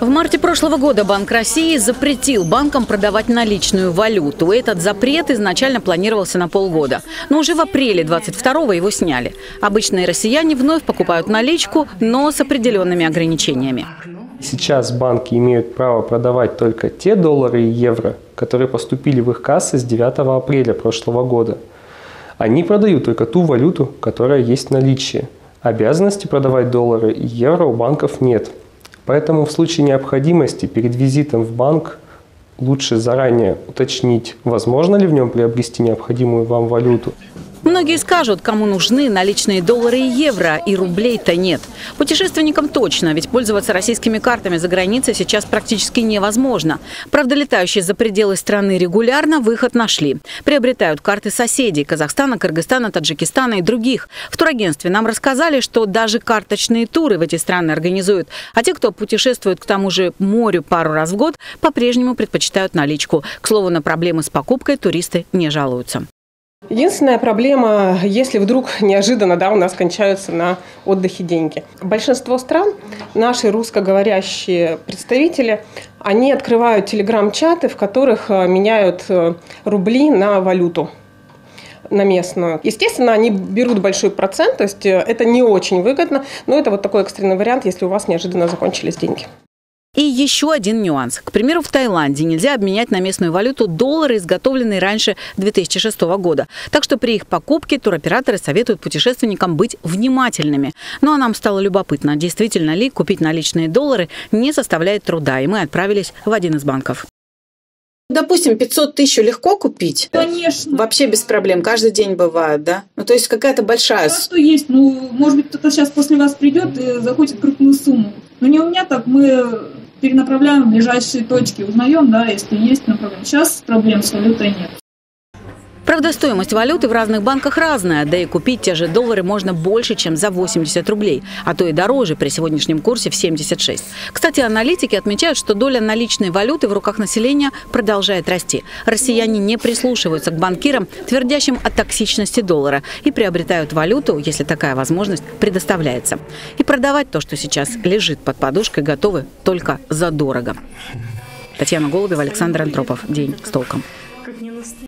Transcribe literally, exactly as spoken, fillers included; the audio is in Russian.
В марте прошлого года Банк России запретил банкам продавать наличную валюту. Этот запрет изначально планировался на полгода. Но уже в апреле двадцать второго его сняли. Обычные россияне вновь покупают наличку, но с определенными ограничениями. Сейчас банки имеют право продавать только те доллары и евро, которые поступили в их кассы с девятого апреля прошлого года. Они продают только ту валюту, которая есть в наличии. Обязанности продавать доллары и евро у банков нет. Поэтому в случае необходимости перед визитом в банк лучше заранее уточнить, возможно ли в нем приобрести необходимую вам валюту. Многие скажут, кому нужны наличные доллары и евро, и рублей-то нет. Путешественникам точно, ведь пользоваться российскими картами за границей сейчас практически невозможно. Правда, летающие за пределы страны регулярно выход нашли. Приобретают карты соседей – Казахстана, Кыргызстана, Таджикистана и других. В турагентстве нам рассказали, что даже карточные туры в эти страны организуют. А те, кто путешествует к тому же морю пару раз в год, по-прежнему предпочитают наличку. К слову, на проблемы с покупкой туристы не жалуются. Единственная проблема, если вдруг неожиданно да, у нас кончаются на отдыхе деньги. Большинство стран, наши русскоговорящие представители, они открывают телеграм-чаты, в которых меняют рубли на валюту, на местную. Естественно, они берут большой процент, то есть это не очень выгодно, но это вот такой экстренный вариант, если у вас неожиданно закончились деньги. И еще один нюанс. К примеру, в Таиланде нельзя обменять на местную валюту доллары, изготовленные раньше две тысячи шестого года. Так что при их покупке туроператоры советуют путешественникам быть внимательными. Ну а нам стало любопытно, действительно ли купить наличные доллары не составляет труда. И мы отправились в один из банков. Допустим, пятьсот тысяч легко купить? Конечно. Вообще без проблем. Каждый день бывает, да? Ну, то есть какая-то большая... Да, что есть. Ну, может быть, кто-то сейчас после вас придет и захочет крупную сумму. Но не у меня так. Мы перенаправляем в ближайшие точки. Узнаем, да, если есть направление. Сейчас проблем с валютой нет. Правда, стоимость валюты в разных банках разная, да и купить те же доллары можно больше, чем за восемьдесят рублей, а то и дороже при сегодняшнем курсе в семьдесят шесть. Кстати, аналитики отмечают, что доля наличной валюты в руках населения продолжает расти. Россияне не прислушиваются к банкирам, твердящим о токсичности доллара, и приобретают валюту, если такая возможность предоставляется. И продавать то, что сейчас лежит под подушкой, готовы только задорого. Татьяна Голубева, Александр Антропов. День с толком.